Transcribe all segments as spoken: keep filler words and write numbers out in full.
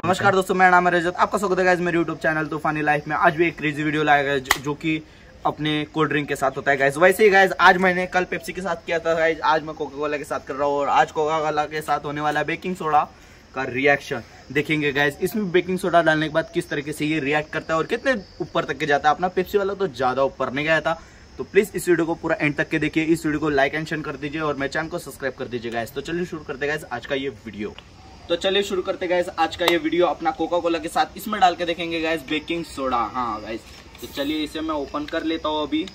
नमस्कार दोस्तों, मेरा नाम है रजत। आपका स्वागत है गाइस मेरे यूट्यूब चैनल तूफानी लाइफ में। आज भी एक क्रेजी वीडियो लाया गया जो कि अपने कोल्ड ड्रिंक के साथ होता है गाइस। वैसे ही गाइस आज मैंने कल पेप्सी के साथ किया था गाइस, आज मैं कोका कोला के साथ कर रहा हूँ और आज कोका कोला के साथ होने वाला है बेकिंग सोडा का रिएक्शन देखेंगे गाइस। इसमें बेकिंग सोडा डालने के बाद किस तरीके से ये रिएक्ट करता है और कितने ऊपर तक के जाता है। अपना पेप्सी वाला तो ज्यादा ऊपर नहीं गया था, तो प्लीज इस वीडियो को पूरा एंड तक के देखिए। इस वीडियो को लाइक एंड शेयर कर दीजिए और मेरे चैनल को सब्सक्राइब कर दीजिए गाइस। तो चलिए शुरू करते गाइस आज का ये वीडियो। तो चलिए शुरू करते गाइस आज का ये वीडियो अपना कोका कोला के साथ। इसमें डाल के देखेंगे गाइस बेकिंग सोडा। हाँ गाइस, तो चलिए इसे मैं ओपन कर लेता हूँ। अभी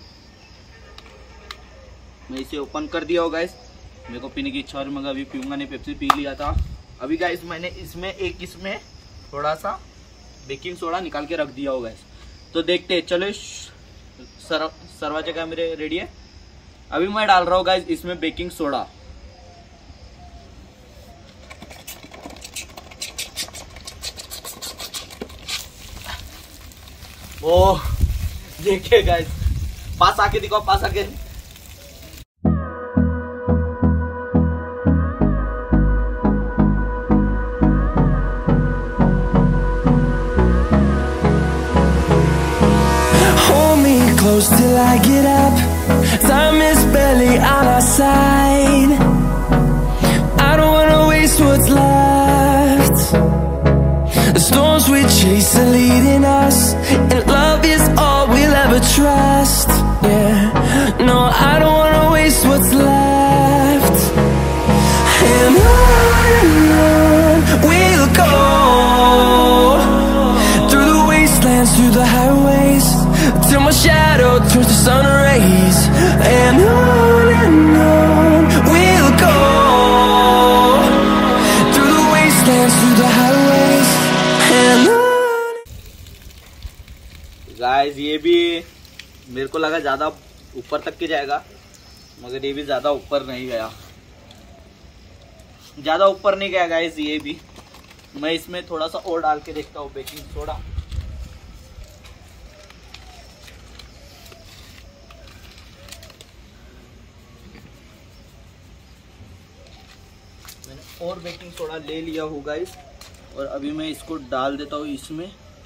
मैं इसे ओपन कर दिया हूँ गाइस। मेरे को पीने की इच्छा और मैं अभी पीऊंगा नहीं, पेप्सी पी लिया था अभी गाइस मैंने। इसमें एक इसमें थोड़ा सा बेकिंग सोडा निकाल के रख दिया होगा गाइस। तो देखते हैं, चलो सर सरवा जगह मेरे रेडी है। अभी मैं डाल रहा हूँ गाइस इसमें बेकिंग सोडा। ओ देखिए गाइस, पास आके दिखाओ, पास आके। Close till I get up. Time is barely on our side. I don't wanna waste what's left. The storms we chase are leading us, and love is all we'll ever trust. Yeah, no, I don't wanna waste what's left. And on and on we'll go, through the wastelands, through the highways, till my shadow turns to sun rays. And on and on we'll go, through the wastelands, through the highways, and on. Guys ये भी मेरे को लगा ज्यादा ऊपर तक के जाएगा, मगर ये भी ज्यादा ऊपर नहीं गया, ज्यादा ऊपर नहीं गया गाइस ये भी। मैं इसमें थोड़ा सा और डाल के देखता हूँ बेकिंग सोडा। मैंने और बेकिंग सोडा ले लिया हूँ गाइस, और अभी मैं इसको डाल देता हूँ इसमें।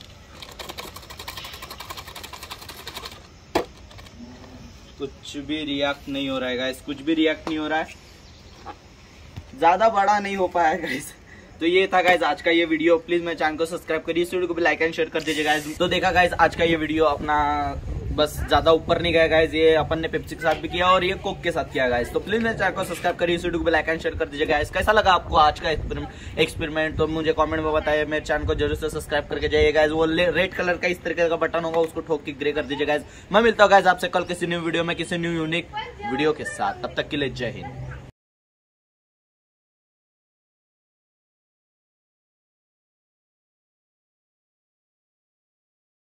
कुछ भी रिएक्ट नहीं हो रहा है गाइस, कुछ भी रिएक्ट नहीं हो रहा है, ज्यादा बड़ा नहीं हो पाया गाइस। तो ये था गाइस आज का ये वीडियो। प्लीज मेरे चैनल को सब्सक्राइब करिए, इस वीडियो को भी लाइक एंड शेयर कर दीजिए गाइस। तो देखा गाइस आज का ये वीडियो अपना बस ज्यादा ऊपर नहीं गया गाइस। ये अपन ने पेप्सी के साथ भी किया और ये कोक के साथ किया गाइस। तो प्लीज मेरे चैनल को सब्सक्राइब करिए, इस वीडियो को भी लाइक एंड शेयर कर दीजिए गाइस। कैसा लगा आपको आज का एक्सपेरिमेंट तो मुझे कमेंट में बताइए। मेरे चैनल को जरूर से सब्सक्राइब करके जाइए गाइस। वो रेड कलर का इस तरीके का बटन होगा, उसको ठोक के ग्रे कर दीजिए गाइस। मैं मिलता हूँ गाइस आपसे कल किसी न्यू वीडियो में, किसी न्यू यूनिक वीडियो के साथ। तब तक के लिए जय हिंद।